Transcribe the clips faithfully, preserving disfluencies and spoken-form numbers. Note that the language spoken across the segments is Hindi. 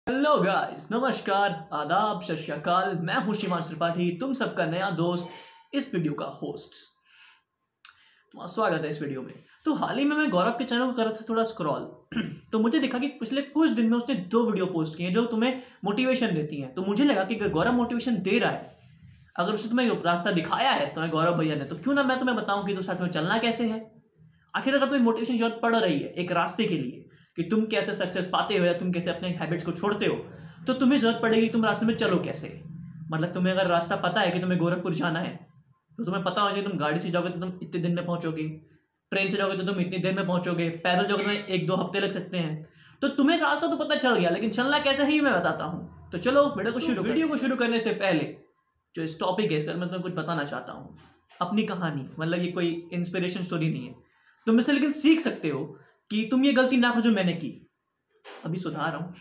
हेलो गाइस, नमस्कार, आदाब, सत श्री अकाल। मैं हूं श्रीमान त्रिपाठी, तुम सबका नया दोस्त, इस वीडियो का होस्ट। तुम्हारा स्वागत है इस वीडियो में। तो हाल ही में मैं गौरव के चैनल को कर रहा था थोड़ा स्क्रॉल तो मुझे दिखा कि पिछले कुछ दिन में उसने दो वीडियो पोस्ट किए जो तुम्हें मोटिवेशन देती हैं। तो मुझे लगा कि अगर गौरव मोटिवेशन दे रहा है, अगर उसने तुम्हें रास्ता दिखाया है तुम्हें गौरव भैया ने, तो क्यों ना मैं तुम्हें बताऊं कि तो साथ में चलना कैसे है। आखिर अगर तुम्हें मोटिवेशन जरूरत पड़ रही है एक रास्ते के लिए कि तुम कैसे सक्सेस पाते हो या तुम कैसे अपने हैबिट्स को छोड़ते हो, तो तुम्हें जरूरत पड़ेगी तुम रास्ते में चलो कैसे। मतलब तुम्हें अगर रास्ता पता है कि तुम्हें गोरखपुर जाना है, तो तुम्हें पता होना चाहिए तुम गाड़ी से जाओगे तो तुम इतने दिन में पहुंचोगे, ट्रेन से जाओगे तो तुम इतनी देर में पहुंचोगे, पैदल जाओगे तो एक दो हफ्ते लग सकते हैं। तो तुम्हें रास्ता तो पता चल गया, लेकिन चलना कैसे ही मैं बताता हूँ। तो चलो वीडियो को शुरू वीडियो को शुरू करने से पहले जो इस टॉपिक है इस पर मैं तुम्हें कुछ बताना चाहता हूँ। अपनी कहानी, मतलब ये कोई इंस्पिरेशन स्टोरी नहीं है, तुम इससे लेकिन सीख सकते हो कि तुम ये गलती ना करो जो मैंने की। अभी सुधार रहा हूं।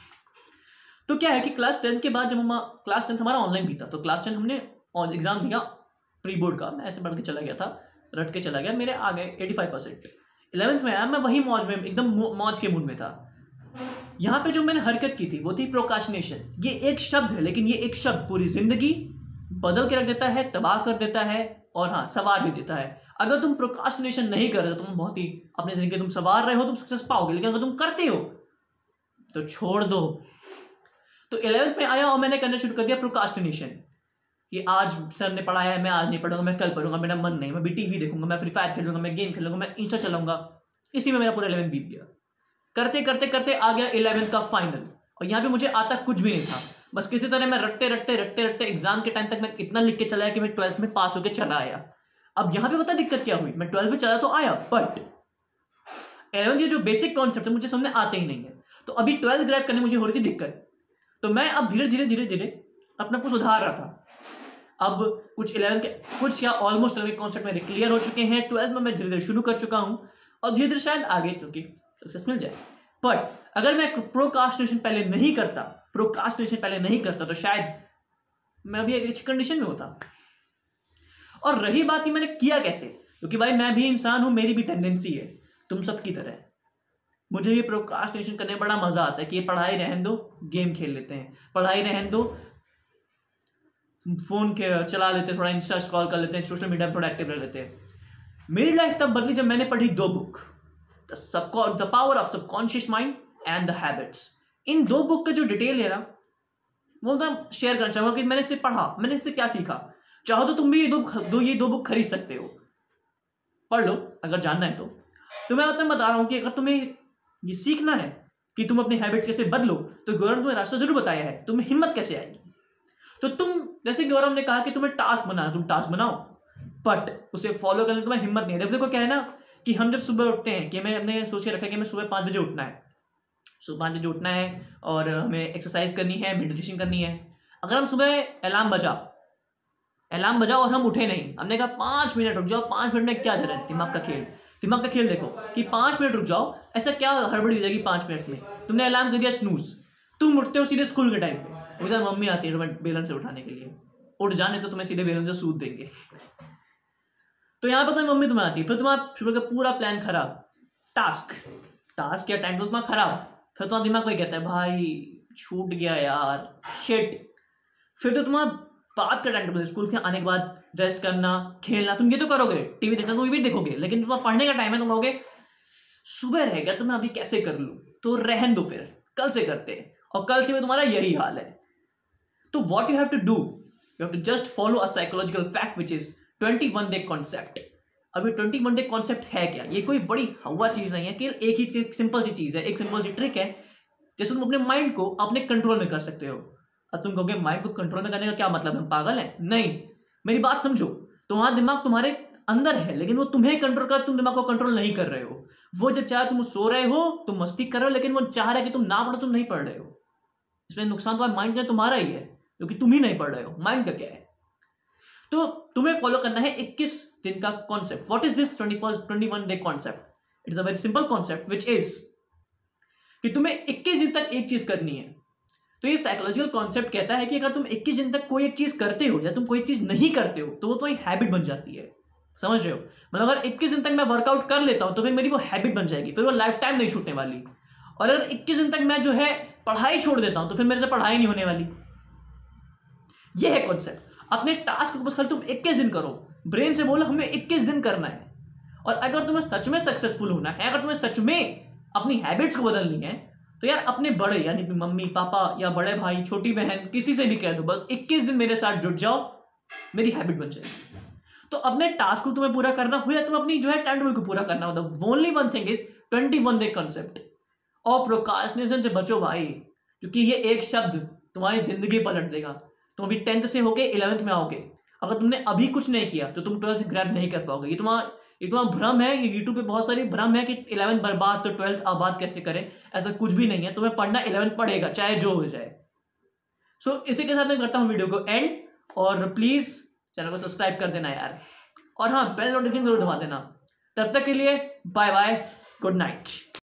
तो क्या है कि क्लास टेंथ के बाद जब हम क्लास टेंथ हमारा ऑनलाइन भी था, तो क्लास टेंथ हमने एग्जाम दिया प्री बोर्ड का। मैं ऐसे पढ़ के चला गया था, रट के चला गया, मेरे आ गए एटी फाइव परसेंट। इलेवेंथ में आया, मैं वही मौज में एकदम मौज के मूड में था। यहाँ पे जो मैंने हरकत की थी वो थी प्रोकास्टिनेशन। ये एक शब्द है, लेकिन ये एक शब्द पूरी जिंदगी बदल के रख देता है, तबाह कर देता है और हाँ सवार भी देता है। अगर तुम प्रोकास्टिनेशन नहीं कर रहे हो, तुम बहुत ही अपने जिंदगी तुम सवार रहे हो, तुम सक्सेस पाओगे। लेकिन अगर तुम करते हो तो छोड़ दो। तो इलेवेंथ में आया और मैंने करना शुरू कर दिया प्रोकास्टिनेशन कि आज सर ने पढ़ाया है, मैं आज नहीं पढ़ूंगा, मैं कल पढ़ूंगा, मेरा मन नहीं, मैं भी टीवी देखूंगा, मैं फ्री फायर खेलूंगा, मैं गेम खेलूंगा, मैं इंस्टा चलाऊंगा। इसी में मेरा पूरा इलेवेंथ बीत गया। करते करते करते आ गया इलेवेंथ का फाइनल, और यहाँ पे मुझे आता कुछ भी नहीं था। बस किसी तरह मैं रटते रटते रटते रटते एग्जाम के टाइम तक मैं इतना लिख के चला कि मैं ट्वेल्थ में पास होकर चला आया। अब यहां पे पता दिक्कत क्या हुई, मैं ट्वेल्थ में चला तो आया, बट इलेवेंथ ये जो बेसिक कॉन्सेप्ट है मुझे समझ में आते ही नहीं है। तो अभी ट्वेल्थ ग्रैब करने मुझे हो रही थी दिक्कत। तो मैं अब धीरे धीरे धीरे धीरे अपना कुछ सुधार रहा था। अब कुछ इलेवेंथ के कुछ या ऑलमोस्ट इलेवेंथ कॉन्सेप्ट मेरे क्लियर हो चुके हैं। ट्वेल्थ में मैं धीरे धीरे शुरू कर चुका हूं और धीरे धीरे शायद आगे क्योंकि सक्सेस मिल जाए। बट अगर मैं प्रोकास्टिनेशन पहले नहीं करता प्रोकास्टिनेशन पहले नहीं करता तो शायद मैं अभी एक अच्छी कंडीशन में होता। और रही बात कि मैंने किया कैसे, क्योंकि भाई मैं भी इंसान हूं, मेरी भी टेंडेंसी है तुम सबकी तरह। मुझे भी प्रोकास्टिनेशन करने में बड़ा मजा आता है कि ये पढ़ाई रहने दो, गेम खेल लेते हैं, पढ़ाई रहने दो, फोन के चला लेते हैं, थोड़ा इंस्टा स्क्रॉल कर लेते हैं, सोशल मीडिया में थोड़ा एक्टिव रह लेते हैं। मेरी लाइफ तब बदली जब मैंने पढ़ी दो book, the power of subconscious mind and the habits. इन दो बुक का जो डिटेल है ना वो मैं शेयर करना चाहूंगा कि मैंने इससे पढ़ा, मैंने इससे क्या सीखा। चाहो तो तुम भी ये दो दो ये दो बुक खरीद सकते हो, पढ़ लो अगर जानना है तो। तो मैं मतलब बता रहा हूं कि अगर तुम्हें ये सीखना है कि तुम अपने हैबिट्स कैसे बदलो, तो गौरव ने तुम्हें रास्ता जरूर बताया है। तुम्हें हिम्मत कैसे आएगी, तो तुम जैसे गौरव ने कहा कि तुम्हें टास्क बनाना, तुम टास्क बनाओ, बट उसे फॉलो करने तुम्हें हिम्मत नहीं है। देखो क्या है ना कि हम जब सुबह उठते हैं कि मैं अपने सोच के रखा कि मैं सुबह पाँच बजे उठना है, सुबह पाँच बजे उठना है और हमें एक्सरसाइज करनी है, मेडिटेशन करनी है। अगर हम सुबह अलार्म बजा अलार्म बजा और हम उठे नहीं, हमने कहा पाँच मिनट रुक जाओ, पाँच मिनट में क्या जरूरत है, दिमाग का खेल दिमाग का खेल देखो कि पाँच मिनट रुक जाओ, ऐसा क्या हड़बड़ी हो जाएगी पाँच मिनट में। तुमने अलार्म कर दिया स्नूज, तुम उठते हो सीधे स्कूल के टाइम पे, उधर मम्मी आती है तुम्हें बेलन से उठाने के लिए, उठ जाने तो तुम्हें सीधे बेलन से सूद देंगे। तो यहाँ पर तुम्हें मम्मी तुम्हें आती है, फिर तुम्हारा सुबह का पूरा प्लान खराब, टास्क टास्क या टाइम तो तुम्हारा खराब, फिर तुम्हारा दिमाग वही कहता है भाई छूट गया यार, शिट। फिर तो तुम्हारा बात का टाइम टेबल, स्कूल से आने के बाद ड्रेस करना, खेलना, तुम ये तो करोगे, टीवी देखना तुम ये भी देखोगे, लेकिन तुम्हारा पढ़ने का टाइम है, तुम कहोगे सुबह रह गया तो मैं अभी कैसे कर लूं, तो रहन दो, फिर कल से करते हैं। और कल से भी तुम्हारा यही हाल है। तो what you have to do, you have to just follow a psychological fact which is twenty one day concept. अभी ट्वेंटी वन डे कॉन्सेप्ट है क्या, ये कोई बड़ी हवा चीज नहीं है कि एक ही सिंपल सी चीज है, एक सिंपल सी ट्रिक है जैसे तुम अपने माइंड को अपने कंट्रोल में कर सकते हो। अब तुम कहोगे माइंड को कंट्रोल में करने का क्या मतलब, हम पागल हैं? नहीं, मेरी बात समझो, तुम्हारा दिमाग तुम्हारे अंदर है लेकिन वो तुम्हें कंट्रोल कर, तुम दिमाग को कंट्रोल नहीं कर रहे हो। वो जब चाहे तुम सो रहे हो, तुम मस्ती कर रहे हो, लेकिन वो चाह रहा है कि तुम ना पढ़ो, तुम नहीं पढ़ रहे हो। इसमें नुकसान तुम्हारे माइंड का तुम्हारा ही है, क्योंकि तुम ही नहीं पढ़ रहे हो, माइंड का क्या है। तो तुम्हें फॉलो करना है इक्कीस दिन का concept. What is this twenty one day concept? It is a very simple concept which is कि तुम्हें इक्कीस दिन तक एक चीज करनी है। तो ये साइकोलॉजिकल कॉन्सेप्ट कहता है कि अगर तुम इक्कीस दिन तक कोई एक चीज करते हो या तुम कोई चीज नहीं करते हो तो वो तुम्हारी हैबिट बन जाती है। समझ रहे हो? मतलब अगर इक्कीस दिन तक मैं वर्कआउट कर लेता हूं तो फिर मेरी वो हैबिट बन जाएगी, फिर वो लाइफ टाइम नहीं छूटने वाली। और अगर इक्कीस दिन तक मैं जो है पढ़ाई छोड़ देता हूं तो फिर मेरे से पढ़ाई नहीं होने वाली। ये है कॉन्सेप्ट। अपने टास्क को बस खाली तुम इक्कीस दिन करो, ब्रेन से बोलो हमें इक्कीस दिन करना है। और अगर तुम्हें सच में सक्सेसफुल होना है, अगर तुम्हें सच में अपनी हैबिट्स को बदलनी है, तो यार अपने बड़े यानी कि मम्मी पापा या बड़े भाई छोटी बहन किसी से भी कह दो बस इक्कीस दिन मेरे साथ जुट जाओ, मेरी हैबिट बन जाएगी। तो अपने टास्क को तुम्हें पूरा करना हो या तुम अपनी जो है टाइम टेबल को पूरा करना हो, the only one thing is twenty one day concept. और प्रोक्रास्टिनेशन से बचो भाई, क्योंकि ये एक शब्द तुम्हारी जिंदगी पलट देगा। तुम अभी टेंथ से होके इलेवेंथ में आओगे, अगर तुमने अभी कुछ नहीं किया तो तुम ट्वेल्थ ग्रैब नहीं कर पाओगे। ये तुम्हारा ये तुम्हारा भ्रम है, ये यूट्यूब पे बहुत सारी भ्रम है कि इलेवेंथ बर्बाद तो ट्वेल्थ आबाद कैसे करें। ऐसा कुछ भी नहीं है, तुम्हें पढ़ना इलेवेंथ पड़ेगा चाहे जो हो जाए। सो so, इसी के साथ मैं करता हूँ वीडियो को एंड, और प्लीज चैनल को सब्सक्राइब कर देना यार, और हाँ बेल नोटिफिकेशन जरूर दबा देना। तब तक के लिए बाय बाय, गुड नाइट।